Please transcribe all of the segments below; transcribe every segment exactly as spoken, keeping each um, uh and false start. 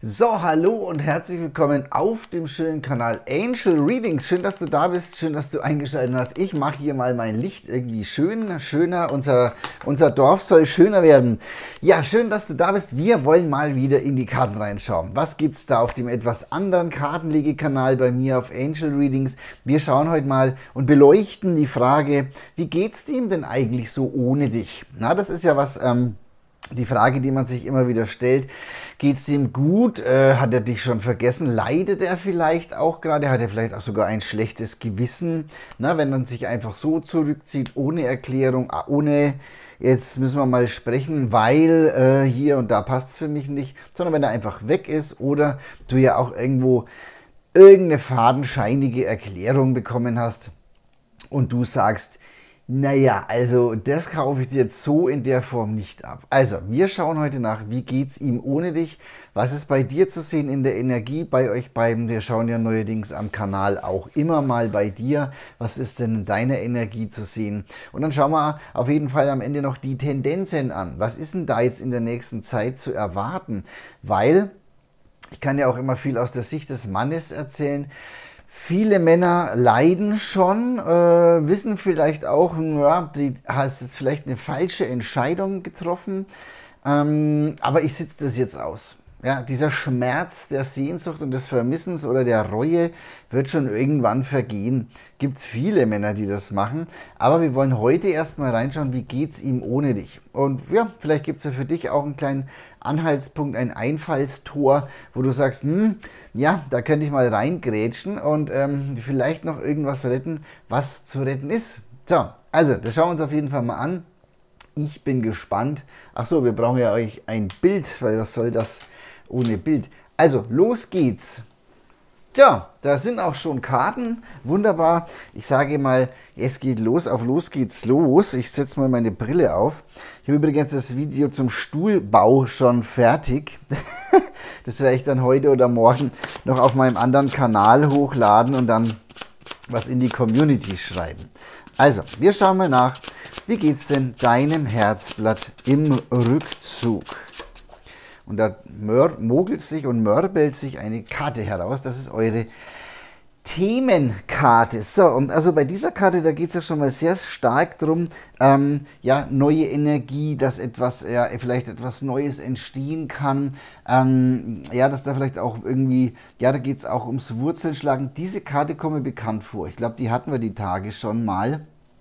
So, hallo und herzlich willkommen auf dem schönen Kanal Angel Readings. Schön, dass du da bist, schön, dass du eingeschaltet hast. Ich mache hier mal mein Licht irgendwie schön, schöner. Unser, unser Dorf soll schöner werden. Ja, schön, dass du da bist. Wir wollen mal wieder in die Karten reinschauen. Was gibt es da auf dem etwas anderen Kartenlegekanal bei mir auf Angel Readings? Wir schauen heute mal und beleuchten die Frage, wie geht es ihm denn eigentlich so ohne dich? Na, das ist ja was... Ähm, Die Frage, die man sich immer wieder stellt, geht es ihm gut? Äh, hat er dich schon vergessen? Leidet er vielleicht auch gerade? Hat er vielleicht auch sogar ein schlechtes Gewissen? Na, wenn man sich einfach so zurückzieht, ohne Erklärung, ohne, jetzt müssen wir mal sprechen, weil äh, hier und da passt es für mich nicht, sondern wenn er einfach weg ist oder du ja auch irgendwo irgendeine fadenscheinige Erklärung bekommen hast und du sagst, naja, also das kaufe ich dir jetzt so in der Form nicht ab. Also, wir schauen heute nach, wie geht es ihm ohne dich? Was ist bei dir zu sehen in der Energie bei euch beiden? Wir schauen ja neuerdings am Kanal auch immer mal bei dir. Was ist denn in deiner Energie zu sehen? Und dann schauen wir auf jeden Fall am Ende noch die Tendenzen an. Was ist denn da jetzt in der nächsten Zeit zu erwarten? Weil, ich kann ja auch immer viel aus der Sicht des Mannes erzählen, viele Männer leiden schon, äh, wissen vielleicht auch, ja, die hast jetzt vielleicht eine falsche Entscheidung getroffen, ähm, aber ich sitze das jetzt aus. Ja, dieser Schmerz der Sehnsucht und des Vermissens oder der Reue wird schon irgendwann vergehen. Gibt es viele Männer, die das machen, aber wir wollen heute erstmal reinschauen, wie geht es ihm ohne dich. Und ja, vielleicht gibt es ja für dich auch einen kleinen Anhaltspunkt, ein Einfallstor, wo du sagst, hm, ja, da könnte ich mal reingrätschen und ähm, vielleicht noch irgendwas retten, was zu retten ist. So, also, das schauen wir uns auf jeden Fall mal an. Ich bin gespannt. Ach so, wir brauchen ja euch ein Bild, weil was soll das ohne Bild? Also, los geht's. Tja, da sind auch schon Karten. Wunderbar. Ich sage mal, es geht los. Auf los geht's los. Ich setze mal meine Brille auf. Ich habe übrigens das Video zum Stuhlbau schon fertig. Das werde ich dann heute oder morgen noch auf meinem anderen Kanal hochladen und dann was in die Community schreiben. Also, wir schauen mal nach. Wie geht's denn deinem Herzblatt im Rückzug? Und da mogelt sich und mörbelt sich eine Karte heraus. Das ist eure Themenkarte. So, und also bei dieser Karte, da geht es ja schon mal sehr stark darum, ähm, ja, neue Energie, dass etwas, ja, vielleicht etwas Neues entstehen kann. Ähm, ja, dass da vielleicht auch irgendwie, ja, da geht es auch ums Wurzelschlagen. Diese Karte kommt mir bekannt vor. Ich glaube, die hatten wir die Tage schon mal,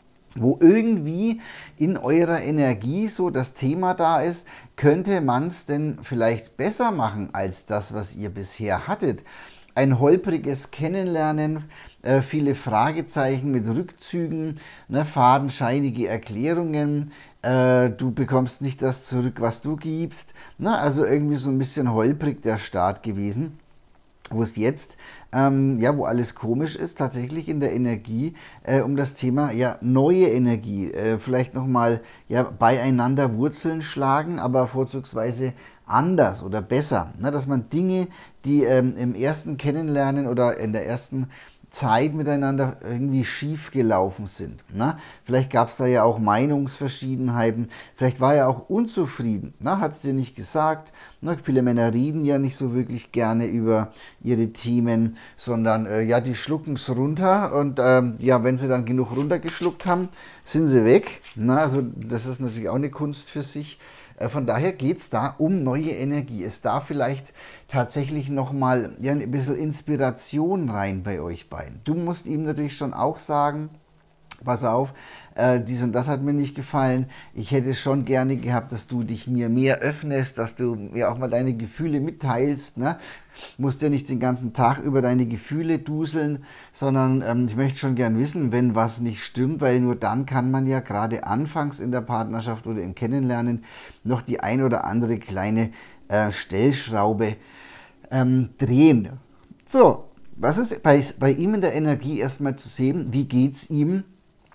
wo irgendwie in eurer Energie so das Thema da ist, könnte man es denn vielleicht besser machen als das, was ihr bisher hattet. Ein holpriges Kennenlernen, äh, viele Fragezeichen mit Rückzügen, ne, fadenscheinige Erklärungen, äh, du bekommst nicht das zurück, was du gibst. Ne, also irgendwie so ein bisschen holprig der Start gewesen. Wo es jetzt, ähm, ja, wo alles komisch ist, tatsächlich in der Energie, äh, um das Thema, ja, neue Energie, äh, vielleicht nochmal, ja, beieinander Wurzeln schlagen, aber vorzugsweise anders oder besser, ne, dass man Dinge, die ähm, im ersten Kennenlernen oder in der ersten Zeit miteinander irgendwie schief gelaufen sind. Ne? Vielleicht gab es da ja auch Meinungsverschiedenheiten, vielleicht war er auch unzufrieden, ne? Hat es dir nicht gesagt. Ne? Viele Männer reden ja nicht so wirklich gerne über ihre Themen, sondern äh, ja, die schlucken es runter und ähm, ja, wenn sie dann genug runtergeschluckt haben, sind sie weg. Ne? Also das ist natürlich auch eine Kunst für sich. Von daher geht es da um neue Energie. Es darf vielleicht tatsächlich nochmal ja, ein bisschen Inspiration rein bei euch beiden. Du musst ihm natürlich schon auch sagen, pass auf, äh, dies und das hat mir nicht gefallen. Ich hätte schon gerne gehabt, dass du dich mir mehr öffnest, dass du mir auch mal deine Gefühle mitteilst. Ne? Du musst ja nicht den ganzen Tag über deine Gefühle duseln, sondern ähm, ich möchte schon gern wissen, wenn was nicht stimmt, weil nur dann kann man ja gerade anfangs in der Partnerschaft oder im Kennenlernen noch die ein oder andere kleine äh, Stellschraube ähm, drehen. So, was ist bei, bei ihm in der Energie erstmal zu sehen? Wie geht es ihm?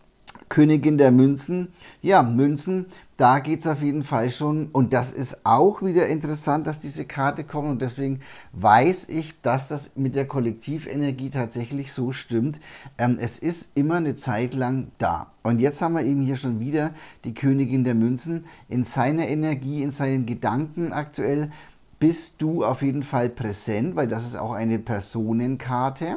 Königin der Münzen, ja, Münzen, da geht es auf jeden Fall schon und das ist auch wieder interessant, dass diese Karte kommt und deswegen weiß ich, dass das mit der Kollektivenergie tatsächlich so stimmt. Ähm, es ist immer eine Zeit lang da und jetzt haben wir eben hier schon wieder die Königin der Münzen in seiner Energie, in seinen Gedanken aktuell bist du auf jeden Fall präsent, weil das ist auch eine Personenkarte,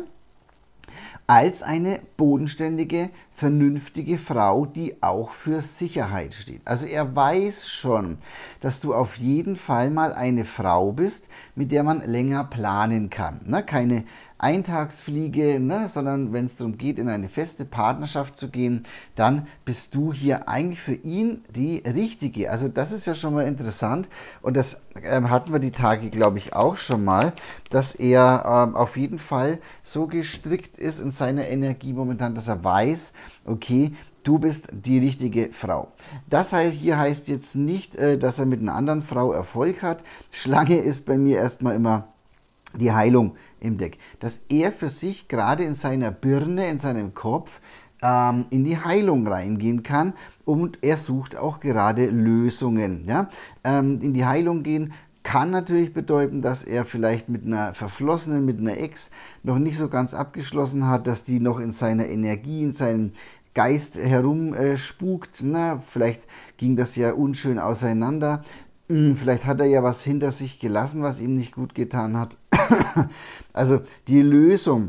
als eine bodenständige, vernünftige Frau, die auch für Sicherheit steht. Also er weiß schon, dass du auf jeden Fall mal eine Frau bist, mit der man länger planen kann. Ne? Keine Eintagsfliege, ne? Sondern wenn es darum geht, in eine feste Partnerschaft zu gehen, dann bist du hier eigentlich für ihn die Richtige. Also das ist ja schon mal interessant und das ähm, hatten wir die Tage, glaube ich, auch schon mal, dass er ähm, auf jeden Fall so gestrickt ist in seiner Energie momentan, dass er weiß, okay, du bist die richtige Frau. Das heißt, hier heißt jetzt nicht, äh, dass er mit einer anderen Frau Erfolg hat. Schlange ist bei mir erstmal immer die Heilung im Deck. Dass er für sich gerade in seiner Birne, in seinem Kopf ähm, in die Heilung reingehen kann und er sucht auch gerade Lösungen. Ja? Ähm, in die Heilung gehen kann natürlich bedeuten, dass er vielleicht mit einer Verflossenen, mit einer Ex noch nicht so ganz abgeschlossen hat, dass die noch in seiner Energie, in seinem Geist herumspukt. Na, vielleicht ging das ja unschön auseinander. Vielleicht hat er ja was hinter sich gelassen, was ihm nicht gut getan hat. Also die Lösung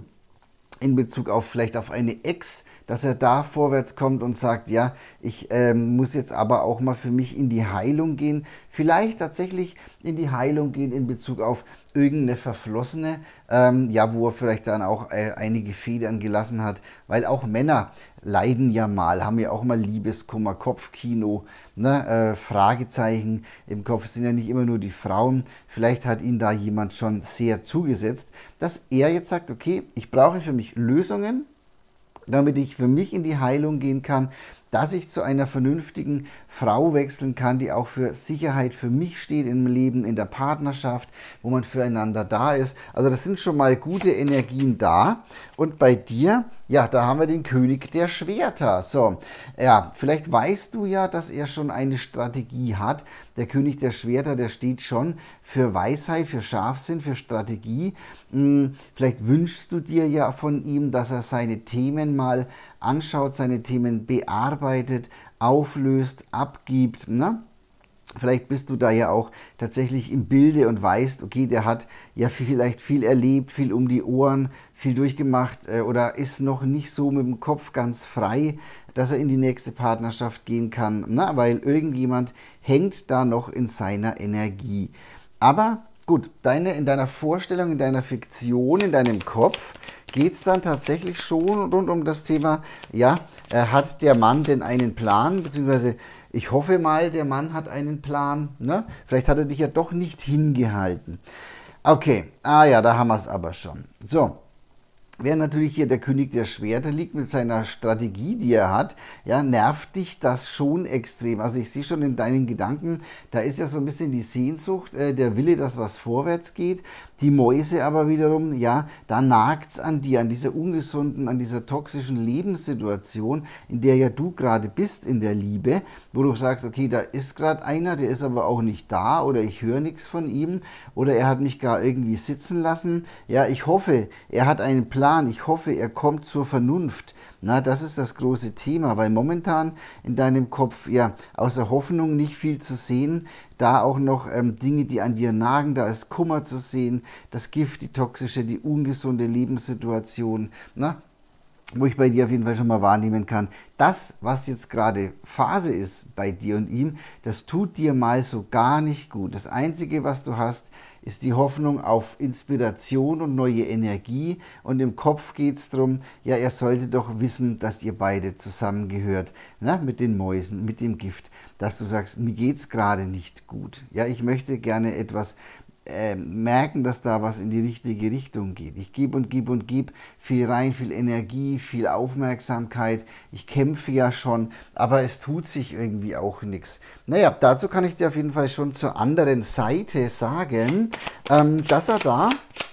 in Bezug auf vielleicht auf eine Ex, dass er da vorwärts kommt und sagt, ja, ich ähm, muss jetzt aber auch mal für mich in die Heilung gehen. Vielleicht tatsächlich in die Heilung gehen in Bezug auf irgendeine Verflossene, ähm, ja, wo er vielleicht dann auch äh, einige Federn gelassen hat, weil auch Männer leiden ja mal, haben ja auch mal Liebeskummer, Kopfkino, ne, äh, Fragezeichen im Kopf. Es sind ja nicht immer nur die Frauen. Vielleicht hat ihn da jemand schon sehr zugesetzt, dass er jetzt sagt, okay, ich brauche für mich Lösungen, damit ich für mich in die Heilung gehen kann, dass ich zu einer vernünftigen Frau wechseln kann, die auch für Sicherheit für mich steht im Leben, in der Partnerschaft, wo man füreinander da ist. Also das sind schon mal gute Energien da. Und bei dir, ja, da haben wir den König der Schwerter. So, ja, vielleicht weißt du ja, dass er schon eine Strategie hat. Der König der Schwerter, der steht schon für Weisheit, für Scharfsinn, für Strategie. Hm, vielleicht wünschst du dir ja von ihm, dass er seine Themen mal anschaut, seine Themen bearbeitet, auflöst, abgibt. Ne? Vielleicht bist du da ja auch tatsächlich im Bilde und weißt, okay, der hat ja vielleicht viel erlebt, viel um die Ohren, viel durchgemacht äh, oder ist noch nicht so mit dem Kopf ganz frei, dass er in die nächste Partnerschaft gehen kann, na, weil irgendjemand hängt da noch in seiner Energie. Aber gut, deine, in deiner Vorstellung, in deiner Fiktion, in deinem Kopf geht es dann tatsächlich schon rund um das Thema, ja, äh, hat der Mann denn einen Plan, beziehungsweise ich hoffe mal, der Mann hat einen Plan, ne? Vielleicht hat er dich ja doch nicht hingehalten. Okay, ah ja, da haben wir es aber schon. So. Während natürlich hier der König der Schwerter liegt mit seiner Strategie, die er hat, ja, nervt dich das schon extrem. Also ich sehe schon in deinen Gedanken, da ist ja so ein bisschen die Sehnsucht, äh, der Wille, dass was vorwärts geht. Die Mäuse aber wiederum, ja, da nagt es an dir, an dieser ungesunden, an dieser toxischen Lebenssituation, in der ja du gerade bist in der Liebe, wo du sagst, okay, da ist gerade einer, der ist aber auch nicht da oder ich höre nichts von ihm oder er hat mich gar irgendwie sitzen lassen. Ja, ich hoffe, er hat einen Plan. Ich hoffe, er kommt zur Vernunft. Na, das ist das große Thema, weil momentan in deinem Kopf, ja, außer Hoffnung nicht viel zu sehen, da auch noch ähm, Dinge, die an dir nagen, da ist Kummer zu sehen, das Gift, die toxische, die ungesunde Lebenssituation, na, wo ich bei dir auf jeden Fall schon mal wahrnehmen kann, das, was jetzt gerade Phase ist bei dir und ihm, das tut dir mal so gar nicht gut. Das Einzige, was du hast, ist die Hoffnung auf Inspiration und neue Energie und im Kopf geht es darum, ja, er sollte doch wissen, dass ihr beide zusammengehört, ne, mit den Mäusen, mit dem Gift, dass du sagst, mir geht es gerade nicht gut. Ja, ich möchte gerne etwas Äh, merken, dass da was in die richtige Richtung geht. Ich gebe und gebe und gebe viel rein, viel Energie, viel Aufmerksamkeit. Ich kämpfe ja schon, aber es tut sich irgendwie auch nichts. Naja, dazu kann ich dir auf jeden Fall schon zur anderen Seite sagen, ähm, dass er da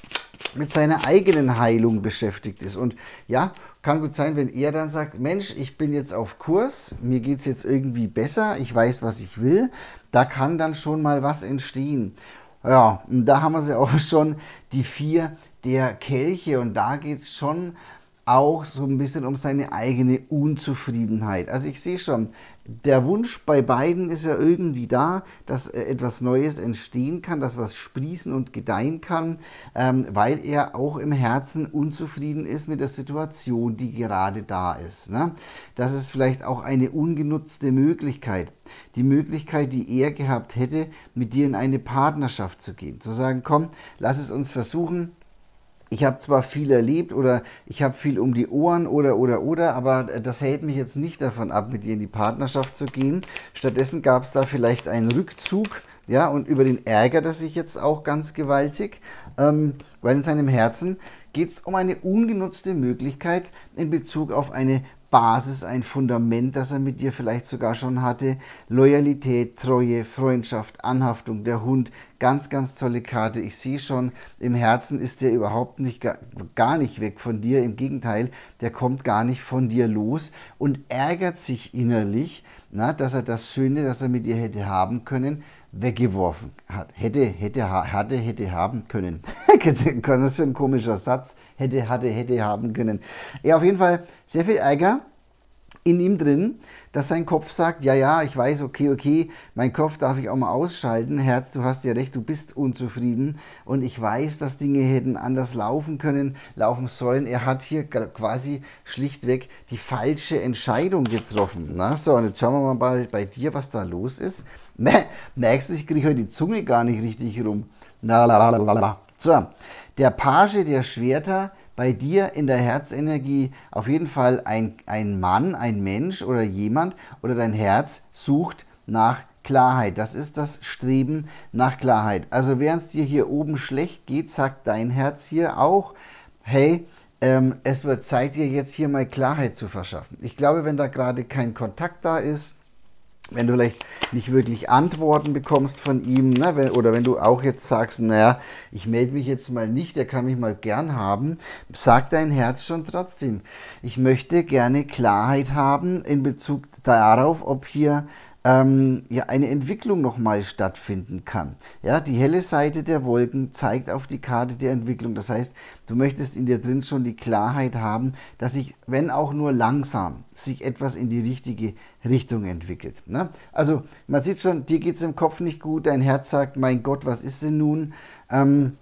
mit seiner eigenen Heilung beschäftigt ist. Und ja, kann gut sein, wenn er dann sagt, Mensch, ich bin jetzt auf Kurs, mir geht es jetzt irgendwie besser, ich weiß, was ich will, da kann dann schon mal was entstehen. Ja, und da haben wir sie auch schon, die vier der Kelche und da geht es schon auch so ein bisschen um seine eigene Unzufriedenheit. Also ich sehe schon, der Wunsch bei beiden ist ja irgendwie da, dass etwas Neues entstehen kann, dass was sprießen und gedeihen kann, ähm, weil er auch im Herzen unzufrieden ist mit der Situation, die gerade da ist. Ne? Das ist vielleicht auch eine ungenutzte Möglichkeit. Die Möglichkeit, die er gehabt hätte, mit dir in eine Partnerschaft zu gehen. Zu sagen, komm, lass es uns versuchen. Ich habe zwar viel erlebt oder ich habe viel um die Ohren oder, oder, oder, aber das hält mich jetzt nicht davon ab, mit dir in die Partnerschaft zu gehen. Stattdessen gab es da vielleicht einen Rückzug, ja, und über den ärgert er sich jetzt auch ganz gewaltig, ähm, weil in seinem Herzen geht es um eine ungenutzte Möglichkeit in Bezug auf eine Basis, ein Fundament, das er mit dir vielleicht sogar schon hatte. Loyalität, Treue, Freundschaft, Anhaftung, der Hund, ganz, ganz tolle Karte. Ich sehe schon, im Herzen ist der überhaupt nicht, gar nicht weg von dir. Im Gegenteil, der kommt gar nicht von dir los und ärgert sich innerlich, na, dass er das Schöne, das er mit dir hätte haben können, weggeworfen hat. Hätte, hätte, hatte, hätte haben können. Was ist das für ein komischer Satz? Hätte, hatte, hätte haben können. Ja, auf jeden Fall sehr viel Ärger in ihm drin, dass sein Kopf sagt, ja, ja, ich weiß, okay, okay, mein Kopf darf ich auch mal ausschalten. Herz, du hast ja recht, du bist unzufrieden und ich weiß, dass Dinge hätten anders laufen können, laufen sollen. Er hat hier quasi schlichtweg die falsche Entscheidung getroffen. Na, so, und jetzt schauen wir mal bei dir, was da los ist. Merkst du, ich kriege heute die Zunge gar nicht richtig rum. Na, la, la, la, la. So, der Page der Schwerter, bei dir in der Herzenergie auf jeden Fall ein, ein Mann, ein Mensch oder jemand oder dein Herz sucht nach Klarheit. Das ist das Streben nach Klarheit. Also während es dir hier oben schlecht geht, sagt dein Herz hier auch, hey, ähm, es wird Zeit, dir jetzt hier mal Klarheit zu verschaffen. Ich glaube, wenn da gerade kein Kontakt da ist, wenn du vielleicht nicht wirklich Antworten bekommst von ihm, ne, wenn, oder wenn du auch jetzt sagst, naja, ich melde mich jetzt mal nicht, der kann mich mal gern haben, sagt dein Herz schon trotzdem, ich möchte gerne Klarheit haben in Bezug darauf, ob hier ähm, ja, eine Entwicklung nochmal stattfinden kann. Ja, die helle Seite der Wolken zeigt auf die Karte der Entwicklung. Das heißt, du möchtest in dir drin schon die Klarheit haben, dass sich, wenn auch nur langsam, sich etwas in die richtige Richtung entwickelt. Ne? Also man sieht schon, dir geht es im Kopf nicht gut, dein Herz sagt, mein Gott, was ist denn nun? Ähm,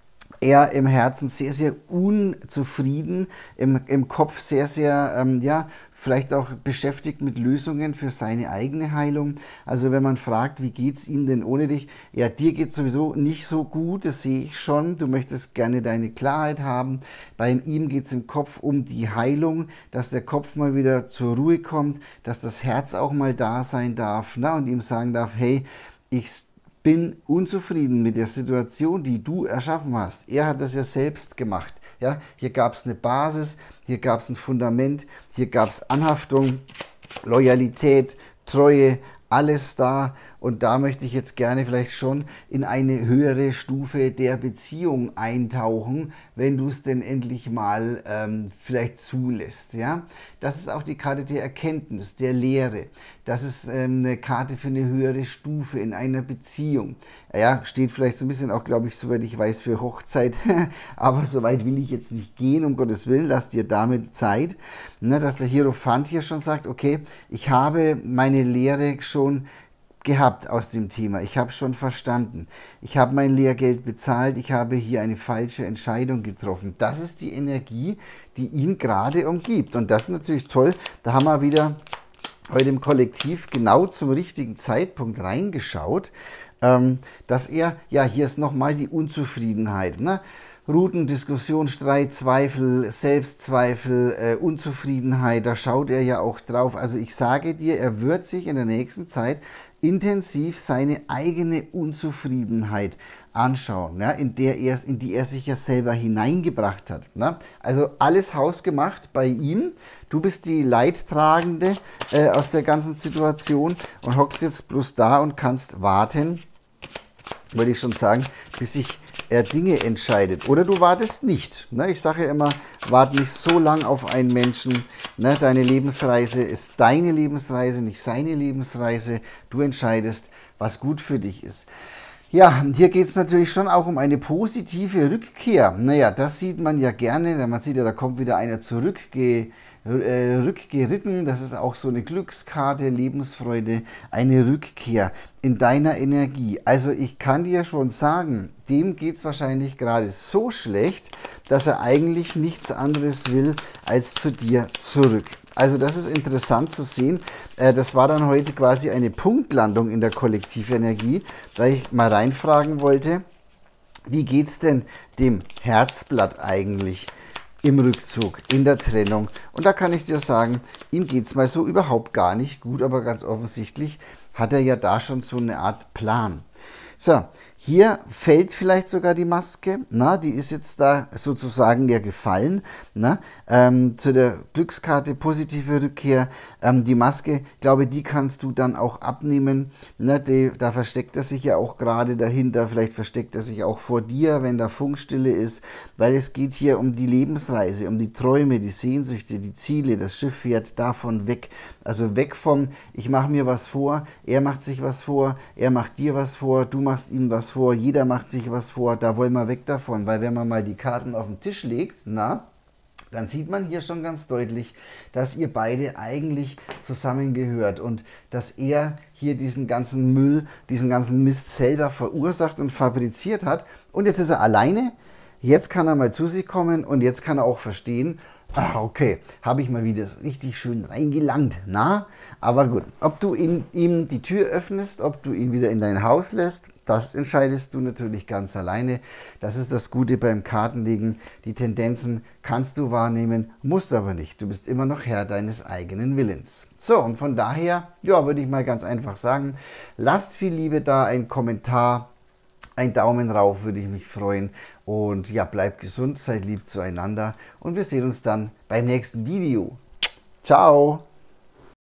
er im Herzen sehr, sehr unzufrieden, im, im Kopf sehr, sehr, ähm, ja, vielleicht auch beschäftigt mit Lösungen für seine eigene Heilung. Also wenn man fragt, wie geht es ihm denn ohne dich? Ja, dir geht es sowieso nicht so gut, das sehe ich schon. Du möchtest gerne deine Klarheit haben. Bei ihm geht es im Kopf um die Heilung, dass der Kopf mal wieder zur Ruhe kommt, dass das Herz auch mal da sein darf, na, und ihm sagen darf, hey, ich bin unzufrieden mit der Situation, die du erschaffen hast. Er hat das ja selbst gemacht. Ja, hier gab es eine Basis, hier gab es ein Fundament, hier gab es Anhaftung, Loyalität, Treue, alles da. Und da möchte ich jetzt gerne vielleicht schon in eine höhere Stufe der Beziehung eintauchen, wenn du es denn endlich mal ähm, vielleicht zulässt. Ja? Das ist auch die Karte der Erkenntnis, der Lehre. Das ist ähm, eine Karte für eine höhere Stufe in einer Beziehung. Ja, steht vielleicht so ein bisschen auch, glaube ich, soweit ich weiß, für Hochzeit. Aber so weit will ich jetzt nicht gehen, um Gottes Willen, lass dir damit Zeit. Ne, dass der Hierophant hier schon sagt, okay, ich habe meine Lehre schon gehabt aus dem Thema. Ich habe schon verstanden. Ich habe mein Lehrgeld bezahlt. Ich habe hier eine falsche Entscheidung getroffen. Das ist die Energie, die ihn gerade umgibt. Und das ist natürlich toll. Da haben wir wieder heute im Kollektiv genau zum richtigen Zeitpunkt reingeschaut, ähm, dass er, ja, hier ist nochmal die Unzufriedenheit, ne? Routen, Diskussion, Streit, Zweifel, Selbstzweifel, äh, Unzufriedenheit, da schaut er ja auch drauf. Also ich sage dir, er wird sich in der nächsten Zeit intensiv seine eigene Unzufriedenheit anschauen, ja, in, der er, in die er sich ja selber hineingebracht hat. Ne? Also alles hausgemacht bei ihm. Du bist die Leidtragende äh, aus der ganzen Situation und hockst jetzt bloß da und kannst warten, würde ich schon sagen, bis sich er Dinge entscheidet. Oder du wartest nicht. Ne? Ich sage ja immer, warte nicht so lang auf einen Menschen. Ne? Deine Lebensreise ist deine Lebensreise, nicht seine Lebensreise. Du entscheidest, was gut für dich ist. Ja, hier geht es natürlich schon auch um eine positive Rückkehr. Naja, das sieht man ja gerne. Man sieht ja, da kommt wieder einer zurückge, äh, rückgeritten. Das ist auch so eine Glückskarte, Lebensfreude, eine Rückkehr in deiner Energie. Also ich kann dir schon sagen, dem geht es wahrscheinlich gerade so schlecht, dass er eigentlich nichts anderes will, als zu dir zurück. Also das ist interessant zu sehen. Das war dann heute quasi eine Punktlandung in der Kollektivenergie, weil ich mal reinfragen wollte, wie geht es denn dem Herzblatt eigentlich im Rückzug, in der Trennung? Und da kann ich dir sagen, ihm geht es mal so überhaupt gar nicht gut, aber ganz offensichtlich hat er ja da schon so eine Art Plan. So, hier fällt vielleicht sogar die Maske, na, die ist jetzt da sozusagen ja gefallen, na, ähm, zu der Glückskarte positive Rückkehr. Ähm, die Maske, glaube die kannst du dann auch abnehmen, ne, die, da versteckt er sich ja auch gerade dahinter, vielleicht versteckt er sich auch vor dir, wenn da Funkstille ist, weil es geht hier um die Lebensreise, um die Träume, die Sehnsüchte, die Ziele, das Schiff fährt davon weg, also weg vom, ich mache mir was vor, er macht sich was vor, er macht dir was vor, du machst ihm was vor, jeder macht sich was vor, da wollen wir weg davon, weil wenn man mal die Karten auf den Tisch legt, na, dann sieht man hier schon ganz deutlich, dass ihr beide eigentlich zusammengehört und dass er hier diesen ganzen Müll, diesen ganzen Mist selber verursacht und fabriziert hat. Und jetzt ist er alleine, jetzt kann er mal zu sich kommen und jetzt kann er auch verstehen, ah, okay, habe ich mal wieder so richtig schön reingelangt, na? Aber gut, ob du ihn, ihm die Tür öffnest, ob du ihn wieder in dein Haus lässt, das entscheidest du natürlich ganz alleine. Das ist das Gute beim Kartenlegen. Die Tendenzen kannst du wahrnehmen, musst aber nicht. Du bist immer noch Herr deines eigenen Willens. So, und von daher, ja, würde ich mal ganz einfach sagen, lasst viel Liebe da, ein Kommentar, ein Daumen rauf, würde ich mich freuen. Und ja, bleibt gesund, seid lieb zueinander und wir sehen uns dann beim nächsten Video. Ciao!